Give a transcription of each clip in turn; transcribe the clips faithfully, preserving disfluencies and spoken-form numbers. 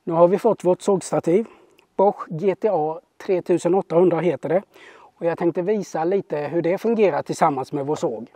Nu har vi fått vårt sågstativ. Bosch G T A tre tusen åttahundra heter det. Och jag tänkte visa lite hur det fungerar tillsammans med vår såg.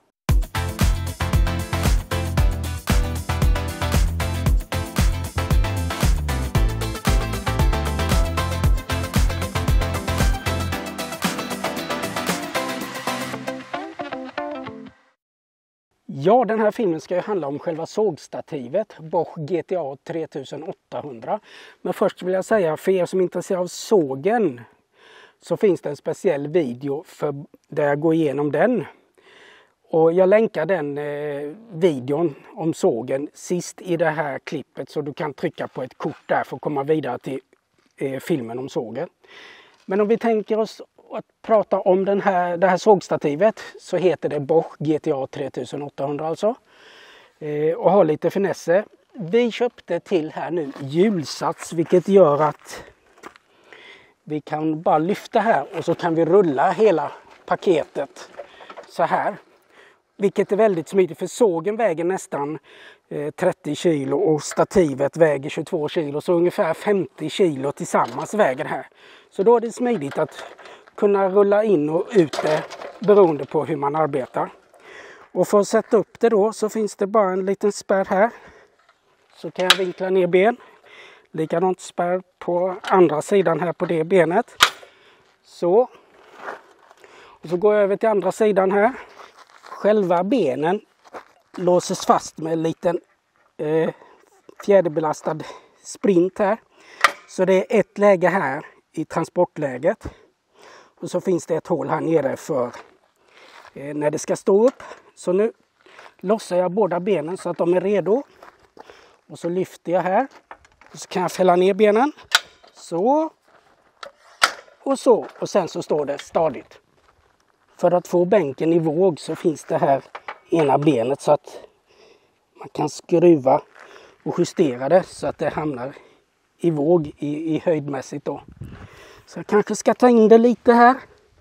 Ja, den här filmen ska ju handla om själva sågstativet, Bosch G T A tre tusen åttahundra. Men först vill jag säga, för er som är intresserade av sågen, så finns det en speciell video för där jag går igenom den. Och jag länkar den eh, videon om sågen sist i det här klippet, så du kan trycka på ett kort där för att komma vidare till eh, filmen om sågen. Men om vi tänker oss att prata om den här, det här sågstativet, så heter det Bosch G T A tre tusen åttahundra alltså. Eh, och har lite finesser. Vi köpte till här nu hjulsats, vilket gör att vi kan bara lyfta här och så kan vi rulla hela paketet så här. Vilket är väldigt smidigt, för sågen väger nästan eh, trettio kilo och stativet väger tjugotvå kilo. Så ungefär femtio kilo tillsammans väger det här. Så då är det smidigt att kunna rulla in och ut det beroende på hur man arbetar. Och för att sätta upp det då så finns det bara en liten spärr här. Så kan jag vinkla ner ben. Likadant spärr på andra sidan här på det benet. Så. Och så går jag över till andra sidan här. Själva benen låses fast med en liten eh, fjäderbelastad sprint här. Så det är ett läge här i transportläget. Och så finns det ett hål här nere för eh, när det ska stå upp. Så nu lossar jag båda benen så att de är redo. Och så lyfter jag här. Och så kan jag fälla ner benen. Så. Och så. Och sen så står det stadigt. För att få bänken i våg så finns det här ena benet så att man kan skruva och justera det så att det hamnar i våg i, i höjdmässigt då. Så jag kanske ska ta in det lite här.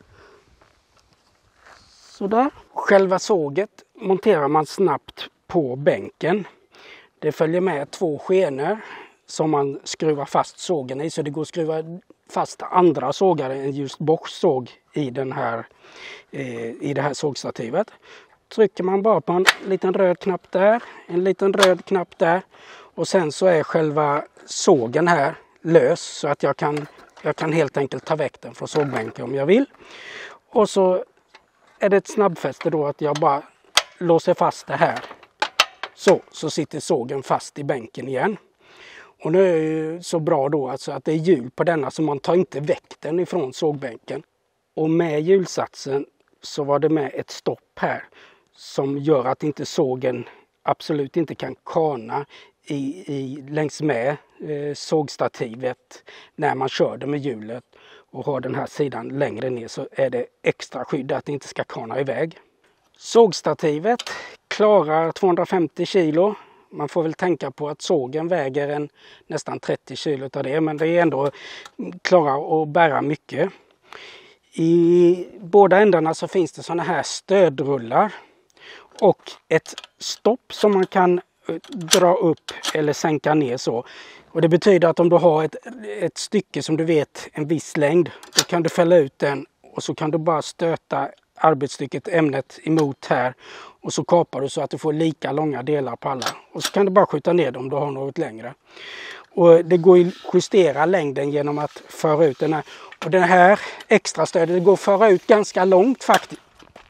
Sådär. Själva såget monterar man snabbt på bänken. Det följer med två skenor som man skruvar fast sågen i. Så det går att skruva fast andra sågar än just Bosch såg i, den här, eh, i det här sågstativet. Trycker man bara på en liten röd knapp där. En liten röd knapp där. Och sen så är själva sågen här lös så att jag kan Jag kan helt enkelt ta väck den från sågbänken om jag vill. Och så är det ett snabbfäste då att jag bara låser fast det här. Så, så sitter sågen fast i bänken igen. Och nu är det ju så bra då alltså att det är hjul på denna så man tar inte väck den ifrån sågbänken. Och med hjulsatsen så var det med ett stopp här som gör att inte sågen absolut inte kan kana I, i, längs med eh, sågstativet när man kör det med hjulet och har den här sidan längre ner, så är det extra skydd att det inte ska kana iväg. Sågstativet klarar tvåhundrafemtio kilo. Man får väl tänka på att sågen väger en, nästan trettio kilo av det, men det är ändå klarar att bära mycket. I båda ändarna så finns det sådana här stödrullar och ett stopp som man kan dra upp eller sänka ner så. Och det betyder att om du har ett, ett stycke som du vet en viss längd, då kan du fälla ut den och så kan du bara stöta arbetsstycket, ämnet emot här, och så kapar du så att du får lika långa delar på alla. Och så kan du bara skjuta ner dem om du har något längre. Och det går att justera längden genom att föra ut den här. Och det här extra stödet, det går att föra ut ganska långt faktiskt.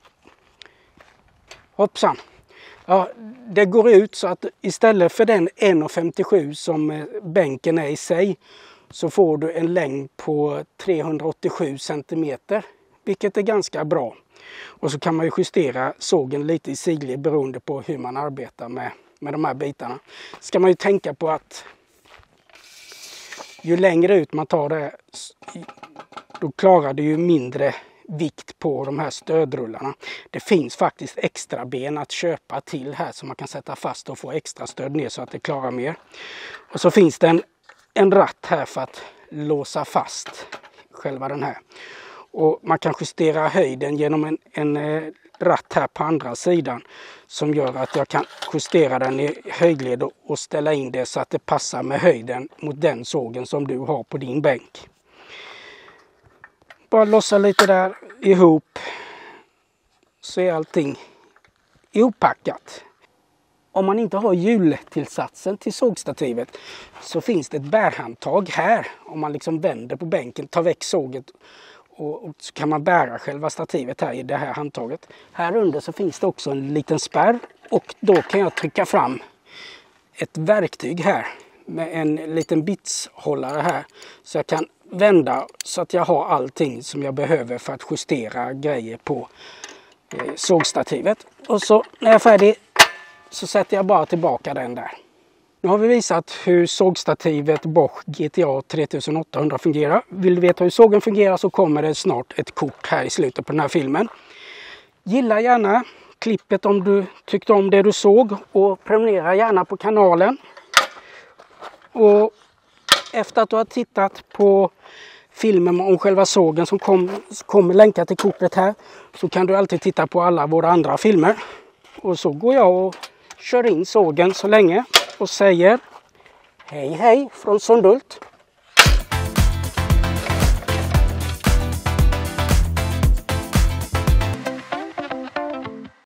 Hoppsan! Ja, det går ut så att istället för den en komma femtiosju som bänken är i sig, så får du en längd på trehundraåttiosju centimeter, vilket är ganska bra. Och så kan man ju justera sågen lite i sidled beroende på hur man arbetar med, med de här bitarna. Ska man ju tänka på att ju längre ut man tar det, då klarar det ju mindre vikt på de här stödrullarna. Det finns faktiskt extra ben att köpa till här som man kan sätta fast och få extra stöd ner så att det klarar mer. Och så finns det en, en ratt här för att låsa fast själva den här. Och man kan justera höjden genom en, en ratt här på andra sidan som gör att jag kan justera den i höjdled och ställa in det så att det passar med höjden mot den sågen som du har på din bänk. Bara lossa lite där ihop så är allting ihopackat. Om man inte har hjultillsatsen till sågstativet så finns det ett bärhandtag här. Om man liksom vänder på bänken, tar väck såget och, och så kan man bära själva stativet här i det här handtaget. Här under så finns det också en liten spärr och då kan jag trycka fram ett verktyg här med en liten bitshållare här. Så jag kan vända så att jag har allting som jag behöver för att justera grejer på eh, sågstativet. Och så när jag är färdig så sätter jag bara tillbaka den där. Nu har vi visat hur sågstativet Bosch G T A tre tusen åttahundra fungerar. Vill du veta hur sågen fungerar så kommer det snart ett kort här i slutet på den här filmen. Gilla gärna klippet om du tyckte om det du såg och prenumerera gärna på kanalen. Och efter att du har tittat på filmen om själva sågen som kom, kommer länka till kortet här så kan du alltid titta på alla våra andra filmer. Och så går jag och kör in sågen så länge och säger hej hej från Sundhult.